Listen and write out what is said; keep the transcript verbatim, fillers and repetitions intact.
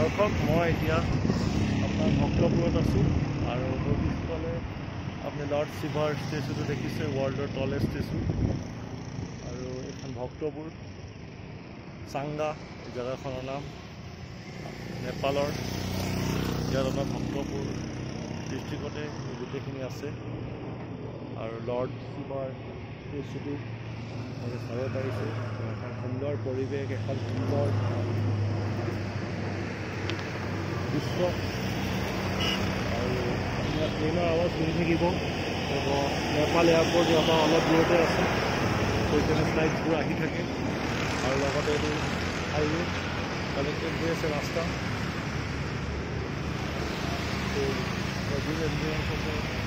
দৰ্শক মই এতিয়া আপোনাৰ ভক্তপুৰত আছোঁ আৰু মোৰ পিছফালে আপুনি লৰ্ড শিৱাৰ ষ্টেচুটো দেখিছে, ৱৰ্ল্ডৰ টলেষ্ট ষ্টেচু। আৰু এইখন ভক্তপুৰ চাংগা এই জেগাখনৰ নাম, নেপালৰ। ইয়াত আমাৰ ভক্তপুৰ ডিষ্ট্ৰিক্টতে গোটেইখিনি আছে। আৰু লৰ্ড শিৱাৰ ষ্টেচুটো আপুনি চাব পাৰিছে। এখন সুন্দৰ পৰিৱেশ, এখন সুন্দৰ দৃশ্য। আৰু আপোনাৰ ট্ৰেইনৰ আৱাজ শুনি থাকিব। নেপাল এয়াৰপৰ্ট ইয়াৰ পৰা অলপ দূৰতে আছে, সেইকাৰণে ফ্লাইটবোৰ আহি থাকে। আৰু লগতে এইটো হাইৱে কানেক্টেড হৈ আছে ৰাস্তা। তো